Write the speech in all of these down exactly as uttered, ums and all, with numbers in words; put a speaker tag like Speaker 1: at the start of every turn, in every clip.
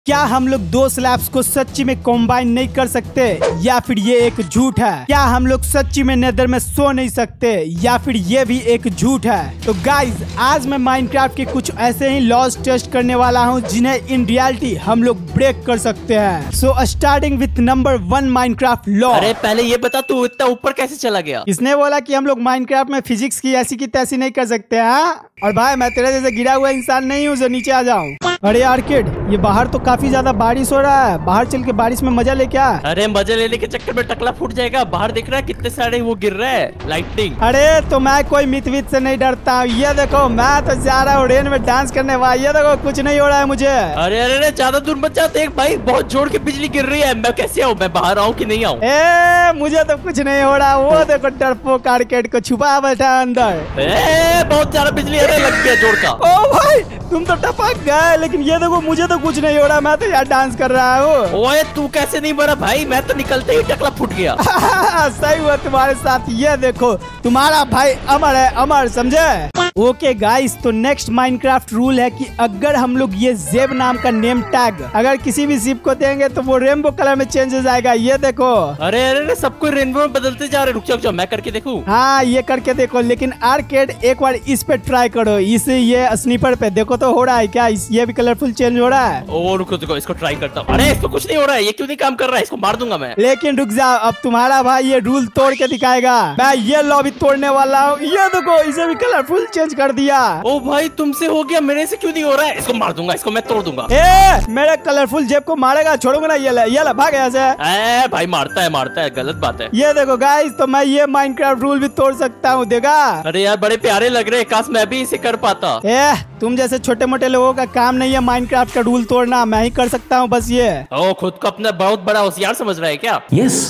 Speaker 1: क्या हम लोग दो स्लैब्स को सच्ची में कॉम्बाइन नहीं कर सकते या फिर ये एक झूठ है? क्या हम लोग सच्ची में नेदर में सो नहीं सकते या फिर ये भी एक झूठ है? तो गाइज आज मैं माइनक्राफ्ट के कुछ ऐसे ही लॉज टेस्ट करने वाला हूँ जिन्हें इन रियलिटी हम लोग ब्रेक कर सकते हैं। So starting with number one Minecraft law.
Speaker 2: अरे पहले ये बता तू इतना ऊपर कैसे चला गया?
Speaker 1: किसने बोला कि हम लोग माइनक्राफ्ट में फिजिक्स की ऐसी की तैसी नहीं कर सकते हैं? और भाई मैं तेरे जैसे गिरा हुआ इंसान नहीं हूँ जो नीचे आ जाऊँ। अरे यार किड, ये बाहर तो काफी ज्यादा बारिश हो रहा है, बाहर चल के बारिश में मजा ले क्या?
Speaker 2: अरे मजा लेने के चक्कर में टकला फूट जाएगा। बाहर दिख रहा है कितने सारे वो गिर रहे हैं लाइटनिंग।
Speaker 1: अरे तो मैं कोई मित वित से नहीं डरता हूँ। ये देखो मैं तो जा रहा हूँ रेन में डांस करने वाला। ये देखो कुछ नहीं हो रहा है मुझे।
Speaker 2: अरे अरे अरे ज्यादा दूर मत जा। देख भाई बहुत जोर की बिजली गिर रही है। मैं कैसे आऊँ? मैं बाहर आऊँ कि नहीं आऊँ?
Speaker 1: ए मुझे तो कुछ नहीं हो रहा। वो देखो डरपोक आर्केड को छुपा बैठा अंदर।
Speaker 2: ए बहुत ज्यादा बिजली अरे लग गया जोर का।
Speaker 1: ओ भाई तुम तो टपक गए, लेकिन ये देखो मुझे तो कुछ नहीं हो रहा। मैं तो यार डांस कर रहा हूँ।
Speaker 2: ओए तू कैसे नहीं मरा भाई? मैं तो निकलते ही टकला फूट गया।
Speaker 1: सही हुआ तुम्हारे साथ। ये देखो तुम्हारा भाई अमर है, अमर समझे? ओके गाइस, तो नेक्स्ट माइनक्राफ्ट रूल है कि अगर हम लोग ये जेब नाम का नेम टैग अगर किसी भी शिप को देंगे तो वो रेनबो कलर में चेंज हो जाएगा। ये देखो।
Speaker 2: अरे अरे अरे सबको रेनबो में बदलते जा रहे। रुक जाओ, रुक जाओ मैं करके देखूं।
Speaker 1: हाँ ये करके देखो, लेकिन आर्केड एक बार इस पे ट्राई करो। इस ये स्नीपर पे देखो तो हो रहा है क्या? इस ये भी कलरफुल चेंज हो रहा है।
Speaker 2: ओ रुको रुको इसको ट्राई करता हूँ। अरे इसको कुछ नहीं हो रहा है। ये क्यों नहीं काम कर रहा है? इसको मार दूंगा मैं।
Speaker 1: लेकिन रुक जाओ, अब तुम्हारा भाई ये रूल तोड़ के दिखाएगा। मैं ये लॉबी तोड़ने वाला हूँ। ये देखो इसे भी कलरफुल चेंज कर दिया।
Speaker 2: ओ भाई तुमसे हो गया, मेरे से क्यों नहीं हो रहा है? इसको मार दूंगा, इसको मैं तोड़ दूंगा।
Speaker 1: ए मेरे कलरफुल जेब को मारेगा, छोड़ूंगा ना। ये ले, ये ले, भाग ऐसे।
Speaker 2: ए भाई मारता है मारता है, गलत बात है।
Speaker 1: ये देखो गाइस, तो मैं ये माइनक्राफ्ट रूल भी तोड़ सकता हूँ, देखा?
Speaker 2: अरे यार बड़े प्यारे लग रहे हैं, काश मैं भी इसे कर पाता।
Speaker 1: ए तुम जैसे छोटे मोटे लोगों का काम नहीं है माइनक्राफ्ट का रूल तोड़ना। मैं ही कर सकता हूँ बस ये।
Speaker 2: ओ खुद को अपना बहुत बड़ा होशियार समझ रहा है क्या?
Speaker 1: यस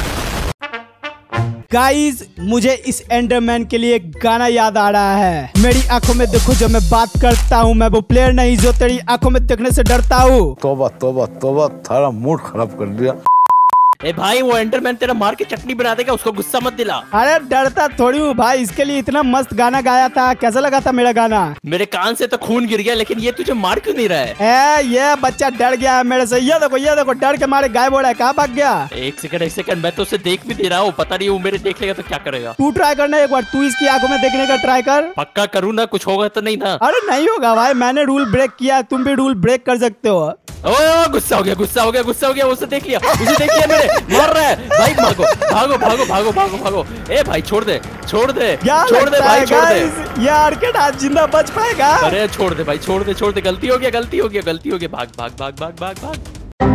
Speaker 1: गाइज, मुझे इस एंडरमैन के लिए एक गाना याद आ रहा है। मेरी आंखों में देखो जब मैं बात करता हूँ, मैं वो प्लेयर नहीं जो तेरी आंखों में देखने से डरता हूँ।
Speaker 3: तोबा तोबा तोबा, थारा मूड खराब कर दिया।
Speaker 2: ए भाई वो एंडरमैन तेरा मार के चटनी बना देगा, उसको गुस्सा मत दिला।
Speaker 1: अरे डरता थोड़ी हूँ भाई, इसके लिए इतना मस्त गाना गाया था। कैसा लगा था मेरा गाना?
Speaker 2: मेरे कान से तो खून गिर गया, लेकिन ये तुझे मार क्यों नहीं रहा है?
Speaker 1: ए ये बच्चा डर गया है मेरे से। ये देखो ये देखो डर के मारे गायब हो रहा है। कहाँ भाग गया?
Speaker 2: एक सेकंड एक सेकंड, मैं तो उसे देख भी दे रहा हूँ। पता नहीं वो मेरे देख लेगा तो क्या करेगा।
Speaker 1: तू ट्राई करना एक बार, तू इसकी आंखों में देखने का ट्राई कर।
Speaker 2: पक्का करूँ ना? कुछ होगा तो नहीं ना?
Speaker 1: अरे नहीं होगा भाई, मैंने रूल ब्रेक किया, तुम भी रूल ब्रेक कर सकते हो।
Speaker 2: ओ गुस्सा हो गया गुस्सा हो गया गुस्सा हो गया। उसे देख लिया उसे देख लिया मेरे, मार रहा है भाई। भागो भागो भागो भागो भागो भागो। ए भाई छोड़ दे छोड़ दे छोड़ दे भाई छोड़ दे।
Speaker 1: यार के आज जिंदा बच पाएगा?
Speaker 2: अरे छोड़ दे भाई छोड़ दे छोड़ दे। गलती हो गया गलती हो गया गलती हो गया। भाग भाग भाग भाग भाग भाग।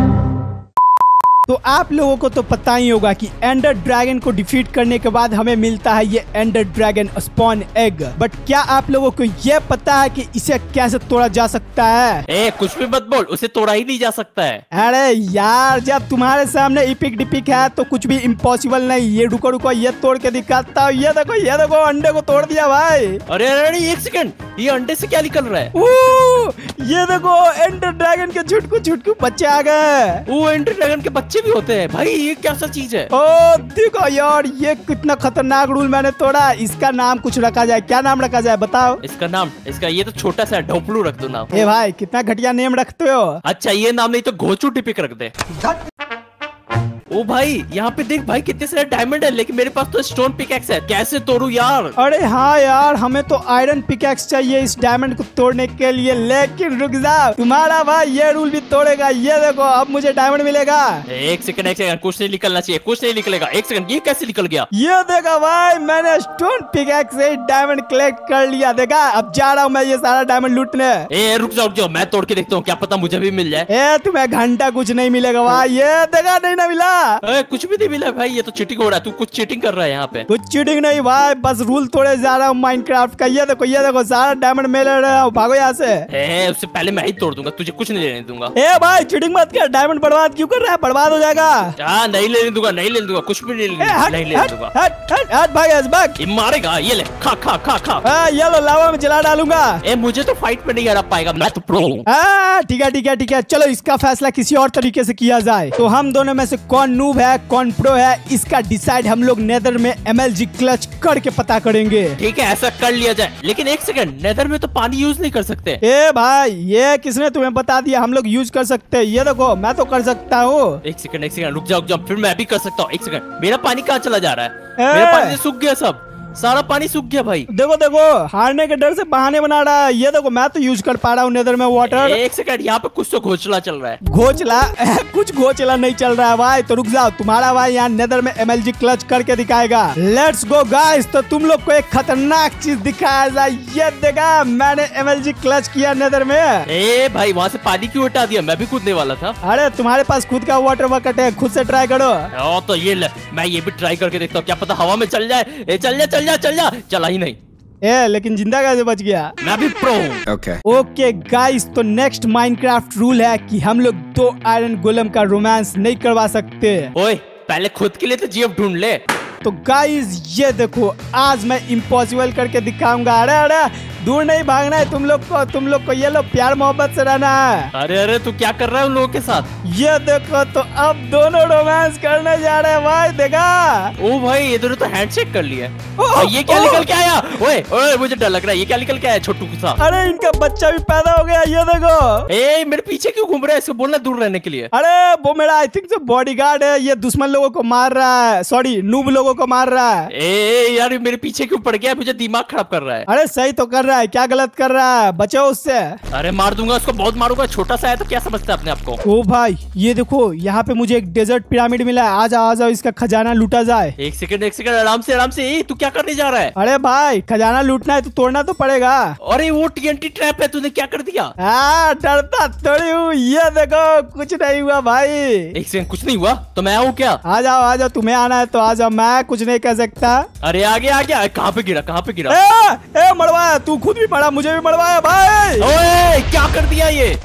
Speaker 1: तो आप लोगों को तो पता ही होगा कि एंडर ड्रैगन को डिफीट करने के बाद हमें मिलता है ये ender dragon spawn egg. But क्या आप लोगों को ये पता है कि इसे कैसे तोड़ा जा सकता है?
Speaker 2: ए कुछ भी मत बोल, उसे तोड़ा ही नहीं जा सकता है।
Speaker 1: अरे यार जब तुम्हारे सामने इपिक डिपिक है तो कुछ भी इम्पॉसिबल नहीं। ये रुको रुको ये तोड़ के दिखाता हूँ। ये देखो ये देखो अंडे को तोड़ दिया भाई।
Speaker 2: अरे अरे एक सेकंड, ये अंडे से क्या निकल रहा है?
Speaker 1: ओ, ये देखो एंडर ड्रैगन के छुटकू छुटकू बच्चे आ गए।
Speaker 2: वो एंडर ड्रैगन के बच्चे भी होते हैं भाई? ये क्या सा चीज है?
Speaker 1: ओ देखो यार ये कितना खतरनाक रूल मैंने तोड़ा। इसका नाम कुछ रखा जाए, क्या नाम रखा जाए बताओ?
Speaker 2: इसका नाम इसका ये तो छोटा सा ढोपलू रख दो नाम।
Speaker 1: ए भाई कितना घटिया नेम रखते हो।
Speaker 2: अच्छा ये नाम नहीं तो घोचू टिपिक रख दे। ओ भाई यहाँ पे देख भाई कितने सारे डायमंड है, लेकिन मेरे पास तो स्टोन पिकैक्स है। कैसे तोड़ू यार?
Speaker 1: अरे हाँ यार हमें तो आयरन पिकैक्स चाहिए इस डायमंड को तोड़ने के लिए। लेकिन रुक जाओ, तुम्हारा भाई ये रूल भी तोड़ेगा। ये देखो अब मुझे डायमंड मिलेगा।
Speaker 2: एक सेकंड एक सेकंड, कुछ नहीं निकलना चाहिए, कुछ नहीं निकलेगा। एक सेकंड, ये कैसे निकल गया?
Speaker 1: ये देखा भाई मैंने स्टोन पिकैक्स से डायमंड कलेक्ट कर लिया। देखा अब जा रहा हूँ मैं ये सारा डायमंड लूटने।
Speaker 2: ए रुक जाओ रुक जाओ, मैं तोड़ के देखता हूँ, क्या पता मुझे भी मिल जाए।
Speaker 1: ए तुम्हें घंटा कुछ नहीं मिलेगा भाई। ये देखा नहीं ना मिला।
Speaker 2: ए, कुछ भी नहीं मिला भाई। ये तो चीटिंग हो रहा है। तू कुछ चीटिंग कर रहा है यहाँ पे।
Speaker 1: कुछ चीटिंग नहीं भाई, बस रूल तोड़े जा रहा हूँ माइनक्राफ्ट का। ये देखो ये देखो सारा डायमंड मिल रहा है। भागो यहाँ से।
Speaker 2: ए, उससे पहले मैं ही तोड़ दूंगा, तुझे कुछ नहीं लेने दूंगा।
Speaker 1: ए भाई चीटिंग मत कर, डायमंड बर्बाद क्यों कर रहा है? बर्बाद हो जाएगा।
Speaker 2: हाँ नहीं लेने दूंगा नहीं लेने दूंगा, कुछ भी नहीं लेने दूंगा।
Speaker 1: हट हट हट भाग भाग।
Speaker 2: ये मारेगा, ये ले खा खा खा खा।
Speaker 1: हाँ ये लो लावा में जला डालूंगा।
Speaker 2: ए मुझे तो फाइट में नहीं हरा पाएगा, मैं तो प्रो हूँ।
Speaker 1: हाँ ठीक है ठीक है ठीक है, चलो इसका फैसला किसी और तरीके से किया जाए। तो हम दोनों में से कौन नूब है कौन प्रो है इसका डिसाइड हम लोग नेदर में एमएलजी क्लच करके पता करेंगे।
Speaker 2: ठीक है ऐसा कर लिया जाए, लेकिन एक सेकंड, नेदर में तो पानी यूज नहीं कर सकते।
Speaker 1: ए भाई ये किसने तुम्हें बता दिया हम लोग यूज कर सकते हैं? ये देखो मैं तो कर सकता हूँ।
Speaker 2: एक सेकंड एक सेकंड रुक जाओ रुक जाओ, फिर मैं भी कर सकता हूँ। एक सेकंड, मेरा पानी कहाँ चला जा रहा है? मेरा पानी सूख गया, सब सारा पानी सूख गया भाई।
Speaker 1: देखो देखो हारने के डर से बहाने बना रहा है। ये देखो मैं तो यूज कर पा रहा हूँ नेदर में वाटर।
Speaker 2: एक सेकंड, यहाँ पे कुछ तो घोंचला चल रहा है।
Speaker 1: घोंचला कुछ घोंचला नहीं चल रहा है भाई, तो रुक जाओ, तुम्हारा भाई यहाँ नेदर में एमएलजी क्लच करके दिखाएगा। लेट्स गो गाइस, तो तुम लोग को एक खतरनाक चीज दिखाया जाए। ये देखा मैंने एमएलजी क्लच किया नेदर में।
Speaker 2: ए भाई वहाँ से पानी क्यों हटा दिया? मैं भी कूदने वाला था।
Speaker 1: अरे तुम्हारे पास खुद का वाटर बकेट है, खुद से ट्राई करो।
Speaker 2: ओ तो ये ले, मैं ये भी ट्राई करके देखता हूँ, क्या पता हवा में चल जाए। ए, चल जा चल जा चल जा, चला ही नहीं।
Speaker 1: ए लेकिन जिंदा कैसे बच गया?
Speaker 2: मैं भी प्रो हूँ।
Speaker 3: ओके
Speaker 1: ओके गाइस, तो नेक्स्ट माइनक्राफ्ट रूल है कि हम लोग दो आयरन गोलम का रोमांस नहीं करवा सकते।
Speaker 2: ओए पहले खुद के लिए तो जीव ढूंढ ले।
Speaker 1: तो गाइस ये देखो आज मैं इम्पॉसिबल करके दिखाऊंगा। अरे अरे दूर नहीं भागना है तुम लोग को, तुम लोग को ये लो प्यार मोहब्बत से रहना है।
Speaker 2: अरे अरे तू क्या कर रहा है उन लोगों के साथ?
Speaker 1: ये देखो तो अब दोनों रोमांस करने जा रहे हैं भाई, देखा?
Speaker 2: ओ भाई ये दोनों तो हैंडशेक कर लिया।
Speaker 1: ओ,
Speaker 2: और ये क्या
Speaker 1: ओ,
Speaker 2: निकल के आया? ओए ओए मुझे डर लग रहा है, ये क्या निकल के आया छोटू सा?
Speaker 1: अरे इनका बच्चा भी पैदा हो गया। ये देखो
Speaker 2: ए मेरे पीछे क्यों घूम रहा है? इसको बोलना दूर रहने के लिए।
Speaker 1: अरे वो मेरा आई थिंक जो बॉडीगार्ड है, ये दुश्मन लोगों को मार रहा है, सॉरी नूब लोगों को मार रहा है।
Speaker 2: ए यार मेरे पीछे क्यों पड़ गया? मुझे दिमाग खराब कर रहा है।
Speaker 1: अरे सही तो कर रहा है, क्या गलत कर रहा है? बचो उससे।
Speaker 2: अरे मार दूंगा उसको, बहुत मारूंगा। छोटा सा है तो क्या समझता है अपने आप को?
Speaker 1: ओ भाई ये देखो यहाँ पे मुझे एक डेजर्ट पिरामिड मिला है, आ जाओ आ जाओ इसका खजाना लूटा जाए।
Speaker 2: एक सेकंड एक सेकंड, आराम से आराम से। ए, तू क्या करने जा रहा है?
Speaker 1: अरे भाई खजाना लूटना है तो तोड़ना तो पड़ेगा।
Speaker 2: अरे वो टीएनटी ट्रैप है, तूने क्या कर दिया?
Speaker 1: हाँ डरता थोड़ी हूँ। ये देखो कुछ नहीं हुआ भाई।
Speaker 2: एक सेकंड, कुछ नहीं हुआ तो मैं आऊँ क्या?
Speaker 1: आ जाओ आ जाओ, तुम्हें आना है तो आ जाओ, मैं कुछ नहीं कह सकता।
Speaker 2: अरे आगे आ गया। कहाँ पे गिरा कहाँ पे गिरा?
Speaker 1: ए, ए मरवाया, तू खुद भी मरा, मुझे भी मरवाया भाई।
Speaker 2: ओए क्या कर दिया ये?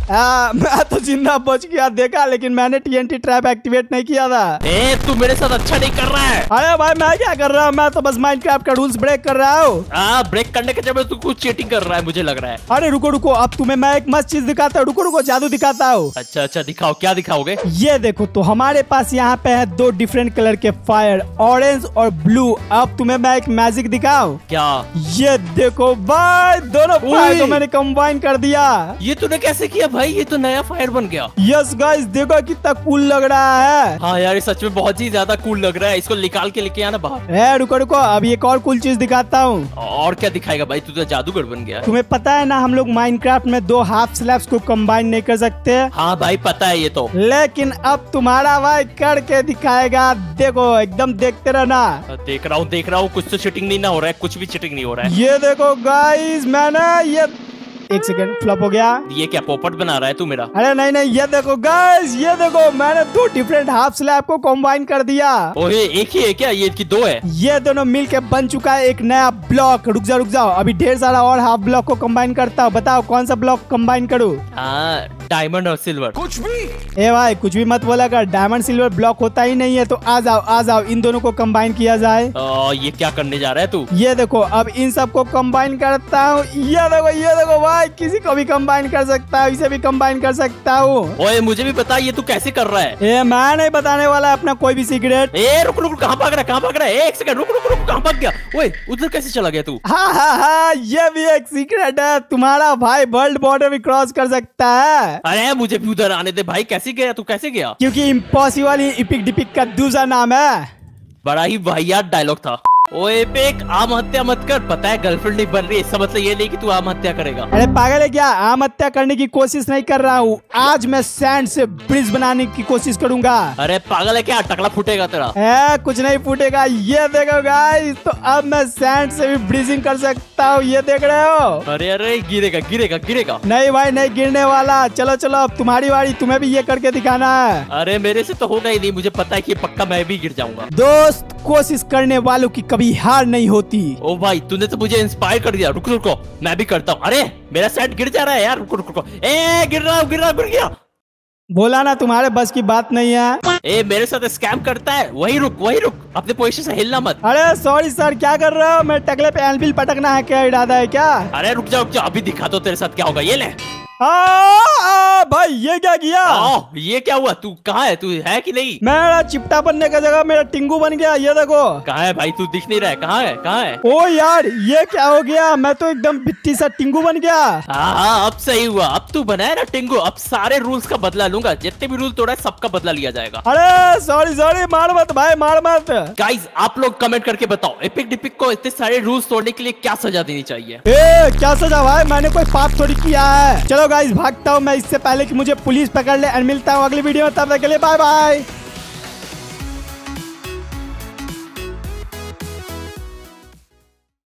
Speaker 1: आ, मैं तो जिंदा बच गया देखा, लेकिन मैंने टीएनटी ट्रैप एक्टिवेट नहीं किया था।
Speaker 2: ए तू मेरे साथ अच्छा नहीं कर रहा है।
Speaker 1: अरे भाई मैं क्या कर रहा हूँ, मैं तो बस माइनक्राफ्ट का रूल्स ब्रेक कर रहा हूँ।
Speaker 2: हाँ ब्रेक करने के जब तू कुछ चीटिंग कर रहा है मुझे लग रहा है।
Speaker 1: अरे रुको रुको, अब तुम्हें मैं एक मस्त चीज दिखाता हूँ। रुको रुको जादू दिखाता हूँ।
Speaker 2: अच्छा अच्छा दिखाओ, क्या दिखाओगे?
Speaker 1: ये देखो तो हमारे पास यहाँ पे है दो डिफरेंट कलर के फायर, ऑरेंज और ब्लू। अब तुम्हें मैं एक मैजिक दिखाऊं?
Speaker 2: क्या?
Speaker 1: ये देखो भाई दोनों फायर को मैंने कंबाइन कर दिया।
Speaker 2: ये तूने कैसे किया भाई? ये तो नया फायर बन गया।
Speaker 1: यस गाइस देखो कितना कूल लग रहा है।
Speaker 2: हाँ यार ये सच में बहुत ही ज्यादा कूल लग रहा है। इसको निकाल के लेके आना बाहर।
Speaker 1: ए रुको रुको, अब एक और कूल चीज दिखाता हूँ।
Speaker 2: और क्या दिखाएगा भाई? तू तो जादूगर बन गया।
Speaker 1: तुम्हें पता है ना हम लोग माइनक्राफ्ट में दो हाफ स्लैब्स को कंबाइन नहीं कर सकते।
Speaker 2: हाँ भाई पता है ये तो,
Speaker 1: लेकिन अब तुम्हारा भाई करके दिखाएगा। देखो एकदम देखते रहना।
Speaker 2: देख रहा हूँ देख रहा हूँ, कुछ तो चिटिंग नहीं ना हो रहा है, कुछ भी चिटिंग नहीं हो रहा है।
Speaker 1: ये देखो गाइस मैंने ये एक सेकंड फ्लॉप हो गया।
Speaker 2: ये क्या पोपट बना रहा है तू मेरा?
Speaker 1: अरे नहीं नहीं, ये देखो गाइस, ये देखो मैंने दो डिफरेंट हाफ स्लैब को कंबाइन कर दिया।
Speaker 2: ओए एक ही है क्या? ये की दो है?
Speaker 1: ये दोनों मिलके बन चुका है एक नया ब्लॉक। रुक जाओ रुक जाओ, अभी ढेर सारा और हाफ ब्लॉक को कंबाइन करता हूँ। बताओ कौन सा ब्लॉक कंबाइन करूँ?
Speaker 2: हाँ डायमंड और सिल्वर।
Speaker 3: कुछ भी
Speaker 1: ए भाई कुछ भी मत बोला कर, डायमंड सिल्वर ब्लॉक होता ही नहीं है। तो आ जाओ आ जाओ, इन दोनों को कंबाइन किया जाए।
Speaker 2: आ, ये क्या करने जा रहा है तू?
Speaker 1: ये देखो अब इन सबको कंबाइन करता हूँ। ये देखो ये देखो भाई, किसी को भी कंबाइन कर सकता हूँ, इसे भी कंबाइन कर सकता हूँ।
Speaker 2: ओए मुझे भी बता ये तू कैसे कर रहा है?
Speaker 1: ए मैं नहीं बताने वाला अपना कोई भी सीक्रेट।
Speaker 2: ए रुक रुक, कहाँ भाग रहा है कहाँ भाग रहा है? एक सेकंड रुक रुक रुक, कहाँ भाग गया? ओए उधर कैसे चला गया तू?
Speaker 1: हाँ हाँ हाँ ये भी एक सीक्रेट है, तुम्हारा भाई वर्ल्ड बॉर्डर भी क्रॉस कर सकता है।
Speaker 2: अरे मुझे भी उधर आने दे भाई। कैसे गया तू? कैसे गया?
Speaker 1: क्योंकि इम्पॉसिबल ही इपिक डिपिक का दूसरा नाम है।
Speaker 2: बड़ा ही वाहियात डायलॉग था। ओए पेक आत्महत्या मत कर, पता है गर्लफ्रेंड नहीं बन रही, इसका मतलब ये नहीं कि तू आत्महत्या करेगा।
Speaker 1: अरे पागल है क्या? आत्महत्या करने की कोशिश नहीं कर रहा हूँ, आज मैं सैंड से ब्रिज बनाने की कोशिश करूंगा।
Speaker 2: अरे पागल है क्या? टकला फूटेगा तेरा।
Speaker 1: है कुछ नहीं फूटेगा। ये देखो गाइस, तो अब मैं सैंड से भी ब्रिजिंग कर सकता हूँ। ये देख रहे हो?
Speaker 2: अरे अरे गिरेगा गिरेगा गिरेगा।
Speaker 1: नहीं भाई नहीं गिरने वाला। चलो चलो अब तुम्हारी बारी, तुम्हें भी ये करके दिखाना है।
Speaker 2: अरे मेरे से तो होगा ही नहीं, मुझे पता है कि पक्का मैं भी गिर जाऊंगा।
Speaker 1: दोस्त कोशिश करने वालों की कभी हार नहीं होती।
Speaker 2: ओ भाई तूने तो मुझे इंस्पायर कर दिया। रुक रुको मैं भी करता हूँ। अरे मेरा सेट गिर जा रहा है यार। रुको रुको रुको। ए गिर रहा हूँ गिर रहा हूँ, गिर गया।
Speaker 1: बोला ना तुम्हारे बस की बात नहीं है।
Speaker 2: ए मेरे साथ स्कैम करता है। वही रुक वही रुक, अपने पोजीशन से हिलना मत।
Speaker 1: अरे सॉरी सर, क्या कर रहे हो? मैं टकले पे एनबिल पटकना है क्या इरादा है क्या?
Speaker 2: अरे रुक जाओ रुक जाओ, अभी दिखा दो तेरे साथ क्या होगा। ये ले
Speaker 1: आ, आ, भाई ये क्या किया?
Speaker 2: आ, ये क्या हुआ? तू कहाँ है? तू है कि नहीं?
Speaker 1: मेरा चिपटा बनने का जगह मेरा टिंगू बन गया। ये देखो।
Speaker 2: कहाँ है भाई? तू दिख नहीं रहा है। कहाँ है? कहाँ है?
Speaker 1: ओ यार ये क्या हो गया? मैं तो एकदम बिट्टी सा टिंगू बन गया।
Speaker 2: हाँ हाँ अब सही हुआ। अब तू बनाया ना टिंगू, अब सारे रूल्स का बदला लूंगा। जितने भी रूल तोड़ा है सबका बदला लिया जाएगा।
Speaker 1: अरे सॉरी सॉरी, मार मत भाई, मार मत।
Speaker 2: गाइस आप लोग कमेंट करके बताओ एपिक डिपिक को इतने सारे रूल्स तोड़ने के लिए क्या सजा देनी चाहिए।
Speaker 1: ए क्या सजा भाई? मैंने कोई पाप थोड़ी किया है। चलो गाइस भागता हूँ मैं इससे पहले कि मुझे पुलिस पकड़ ले। और मिलता हूँ अगली वीडियो में, तब तक के लिए बाय बाय।